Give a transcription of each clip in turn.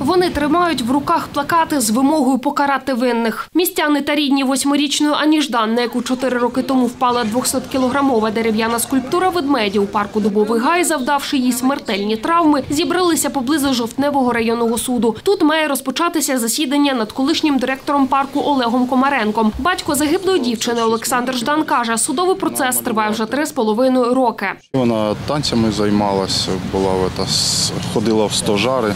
Вони тримають в руках плакати з вимогою покарати винних. Містяни та рідні 8-річної Ані Ждан, на яку 4 роки тому впала 200-кілограмова дерев'яна скульптура ведмедя у парку Дубовий Гай, завдавши їй смертельні травми, зібралися поблизу Жовтневого районного суду. Тут має розпочатися засідання над колишнім директором парку Олегом Комаренком. Батько загиблої дівчини Олександр Ждан каже, судовий процес триває вже 3,5 роки. Вона танцями займалася, ходила в стожари,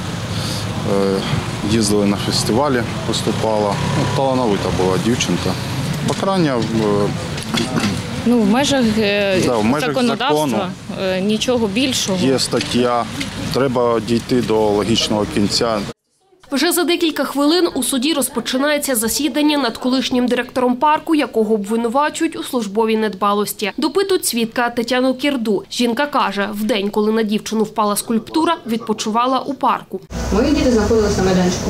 їздила на фестивалі, виступала. Талановита була дівчинка. Покарання в межах законодавства, закону. Нічого більшого. Є стаття, треба дійти до логічного кінця. Вже за декілька хвилин у суді розпочинається засідання над колишнім директором парку, якого обвинувачують у службовій недбалості. Допитують свідка Тетяну Кірду. Жінка каже, в день, коли на дівчину впала скульптура, відпочивала у парку. Мої діти знаходилися на майданчику.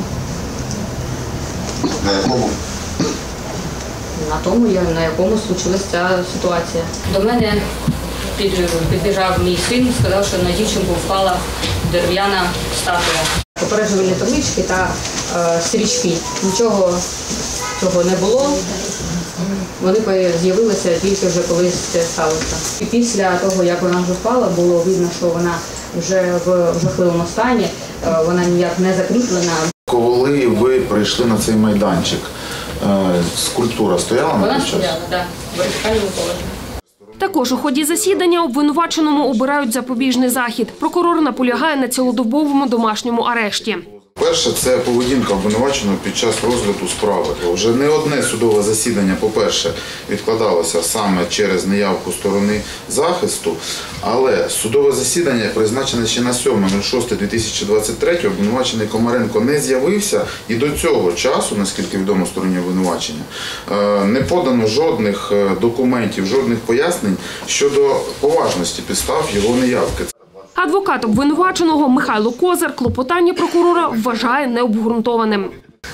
На якому? На тому, на якому случилася ця ситуація. До мене підбіжав мій син, сказав, що на дівчинку впала дерев'яна статуя. Попереджувальні таблички та стрічки. Нічого цього не було. Вони з'явилися тільки вже коли це сталося. І після того, як вона вже впала, було видно, що вона вже в жахливому стані, вона ніяк не закріплена. Коли ви прийшли на цей майданчик, скульптура стояла на той час? Вона стояла, так, в вертикальному положенні. Також у ході засідання обвинуваченому обирають запобіжний захід. Прокурор наполягає на цілодобовому домашньому арешті. Перше, це поведінка обвинуваченого під час розгляду справи. Вже не одне судове засідання, по-перше, відкладалося саме через неявку сторони захисту, але судове засідання призначене ще на 7.06.2023, обвинувачений Комаренко не з'явився і до цього часу, наскільки відомо стороні обвинувачення, не подано жодних документів, жодних пояснень щодо поважності підстав його неявки. Адвокат обвинуваченого Михайло Козир клопотання прокурора вважає необґрунтованим.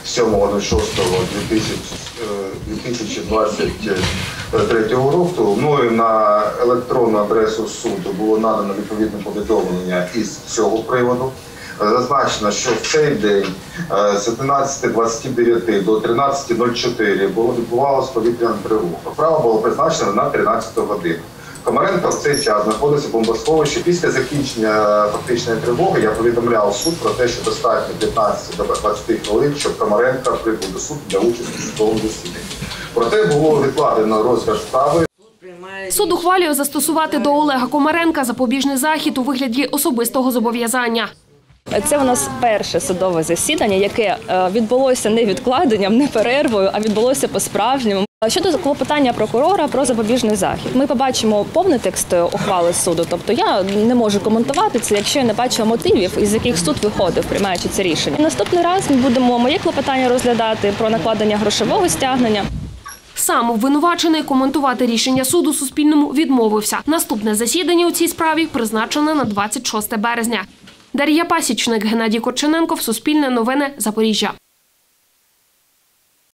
7.06.2023 року мною на електронну адресу суду було надано відповідне повідомлення із цього приводу. Зазначено, що в цей день з 11:29 до 13:04 відбувалася повітряна тривога. Справа була призначена на 13 годину. Комаренко в цей час знаходиться в бомбосховищі. Після закінчення фактичної тривоги я повідомляв суд про те, що достатньо 15 до 20 хвилин, щоб Комаренко прибув до суду для участі в судовому засіданні. Проте було відкладено розгляд справи. Суд ухвалює застосувати до Олега Комаренка запобіжний захід у вигляді особистого зобов'язання. Це у нас перше судове засідання, яке відбулося не відкладенням, не перервою, а відбулося по-справжньому. Щодо клопотання прокурора про запобіжний захід, ми побачимо повний текст ухвали суду, тобто я не можу коментувати це, якщо я не бачу мотивів, із яких суд виходив, приймаючи це рішення. Наступний раз ми будемо моє клопотання розглядати про накладення грошового стягнення. Сам обвинувачений коментувати рішення суду Суспільному відмовився. Наступне засідання у цій справі призначене на 26 березня. Дар'я Пасічник, Геннадій Корчененков, Суспільне новини, Запоріжжя.